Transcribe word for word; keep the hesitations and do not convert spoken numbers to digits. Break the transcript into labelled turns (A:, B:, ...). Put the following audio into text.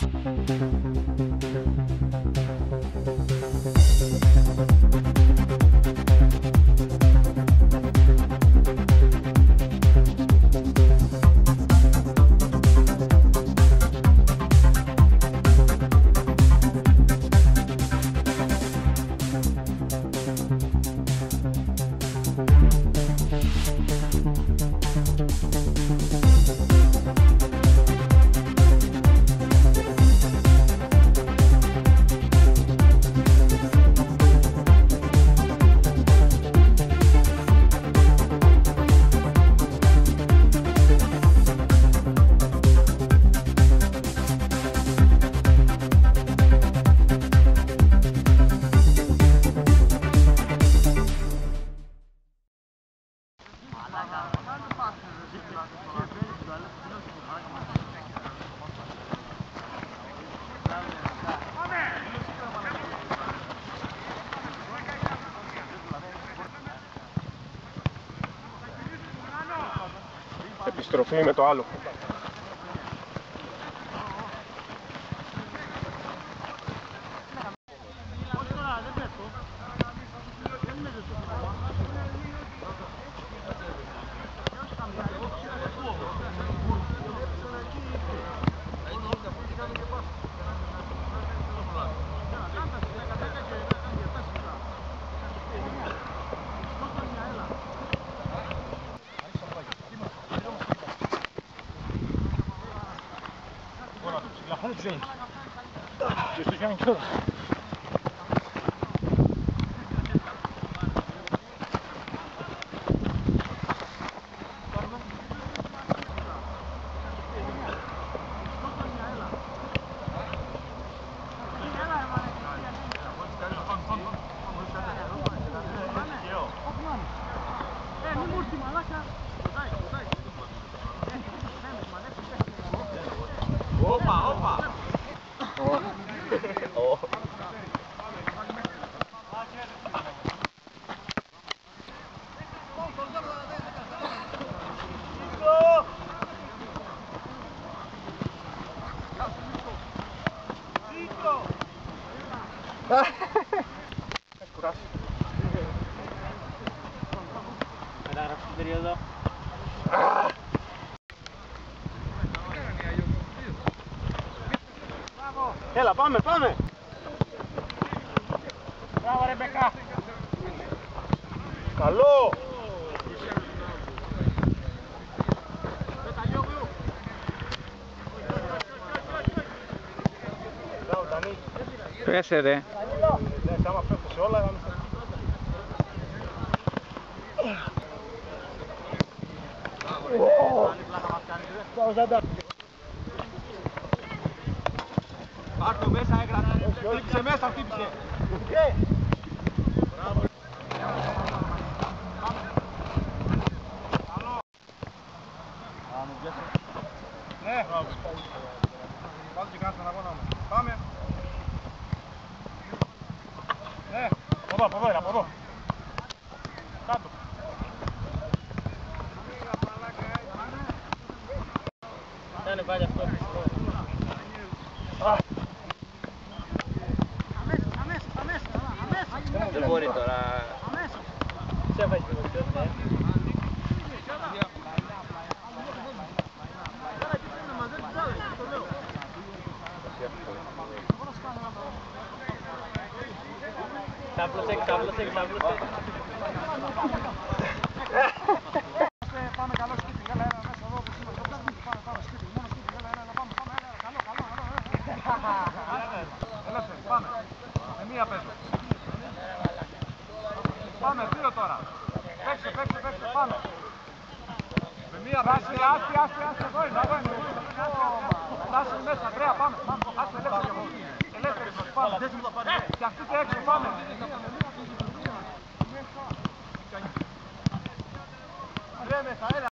A: Επιστροφή με το άλλο.
B: Hadi düzeyin. Düzeceğin kilo.
C: Opa, opa!
A: Oh.
C: Καταγραφή στην περίοδο.
A: Έλα, πάμε, πάμε!
C: Μπράβο ρε Μπεκά!
A: Καλό! Μπράβο, Τανί!
B: Πέσε ρε!
A: Ναι, άμα πέφτω σε όλα, άμα
C: Πάρ' το μέσα, έκρανα.
A: χτύπησε μέσα, χτύπησε. Χτύπησε. Μπράβο. Καλό. Ναι. Πάτε και κάτσε να αγώνα μου. Πάμε. Ναι. Από εδώ, από εδώ, από εδώ. Κάτω.
C: Κάνε πάλι αυτό. Δεν μπορεί τώρα. Σε έφαγε την ουσιότητα. Ξάπλωσε, ξάπλωσε, ξάπλωσε.
A: Πάμε καλό σπίτι, έλα, έλα, μέσα εδώ, όπως είμαστε, όπως σπίτι, πάμε, πάμε, σπίτι, μόνο σπίτι, έλα, έλα, έλα, πάμε, πάμε, έλα, καλό, καλό, καλό, ελεύθερη, πάμε, με μία παίζω. Πάμε, δύο τώρα, παίξε, παίξε, παίξε, πάμε. Με μία παίζω. Άστη, άστη, άστη, άστη, εδώ είναι, εδώ είναι, άστη μέσα, Ανδρέα, πάμε, άστη, ελεύθερη, ελεύθερη, πάμε, και αυτείτε έξω, πάμε. Ανδρέα μέσα, έλα.